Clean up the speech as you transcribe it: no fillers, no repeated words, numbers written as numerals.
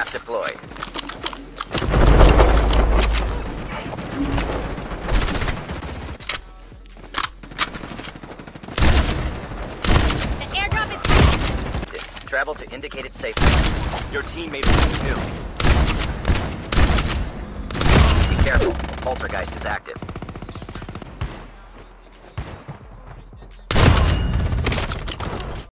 Trap deployed. The airdrop is... Travel to indicated safe zone. Your teammate is new. Be careful. Poltergeist is active.